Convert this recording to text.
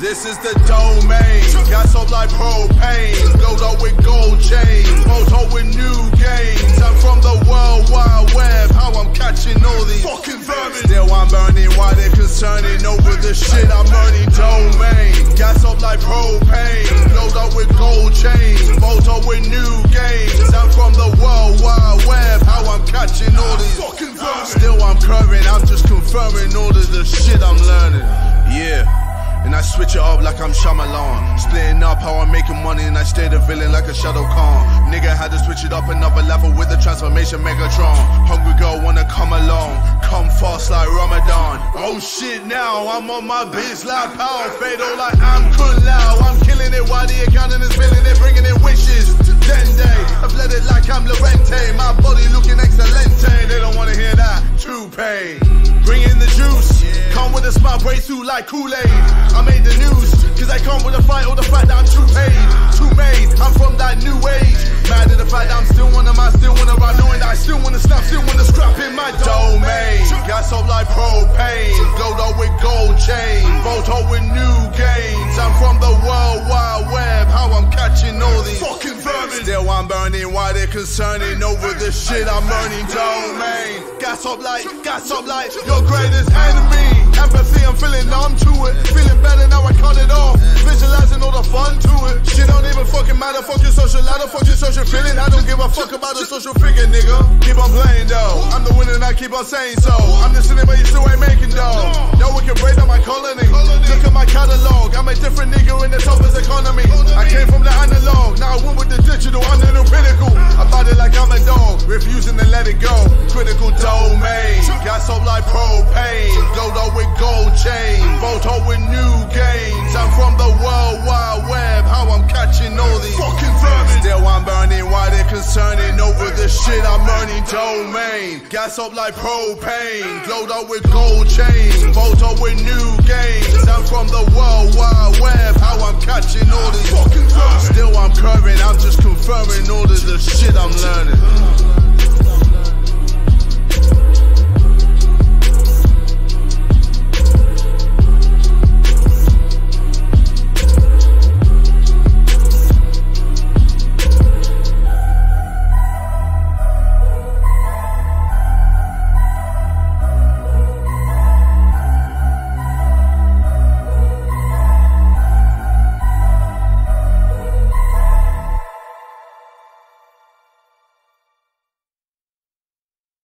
This is the domain. Gas up like propane. Glowed up with gold chains. Photo with new gains. I'm from the World Wide Web. How I'm catching all these fucking vermin. Still I'm burning. Why they concerning over the shit I'm earning? Domain. Gas up like propane. Glowed up with gold chains. Photo with new gains. I'm from the World Wide Web. How I'm catching all these fucking vermin. Still I'm curving. I'm just confirming all of the shit I'm learning. Yeah. And I switch it up like I'm Shyamalan. Splitting up how I'm making money and I stay the villain like a Shadow Khan. Nigga had to switch it up another level with the transformation Megatron. Hungry girl wanna come along, come fast like Ramadan. Oh shit now, I'm on my bitch like Power Fatal like I'm Kun Lao. I'm killing it while the accountant is feeling it, bringing in wishes. Dende, I've let it like I'm Lorente. My body looking excelente, they don't wanna hear that. Toupee, bring in the juice. Come with a smile, break through like Kool-Aid. I made the news, cause I come with a fight or the fact that I'm too paid, too made. I'm from that new age. Mad at the fact that I'm still one of my, still wanna ride, knowing that I still wanna snap, still wanna scrap in my domain. Gas up like propane, glowed up with gold chains, photo with new gains. I'm from the World Wide Web, how I'm catching all these fucking vermin. Still I'm burning, why they're concerning over the shit I'm earning? Domain. Gas up like your greatest enemy. Empathy, I'm feeling numb to it. Feeling better now, I cut it off. Visualizing all the fun to it. Shit don't even fucking matter. Fuck your social ladder, fuck your social feeling. I don't give a fuck about a social figure, nigga. Keep on playing though. I'm the winner and I keep on saying so. I'm listening but you still ain't making dough. No one can break down my colony. Look at my catalog. I'm a different nigga in the toughest economy. I came from the analog. Now I went with the digital. I'm the new pinnacle. I bought it like I'm a dog. Refusing to let it go. Critical domain. Gas up like propane. Glowed up with gold chain, photo with new gains. I'm from the World Wide Web, how I'm catching all these fucking vermin. Still I'm burning, why they're concerning over the shit I'm earning? Domain, gas up like propane, glowed up with gold chains, photo with new gains. I'm from the World Wide Web, how I'm catching all these fucking vermin. Still I'm curving, I'm just confirming all of the shit I'm learning.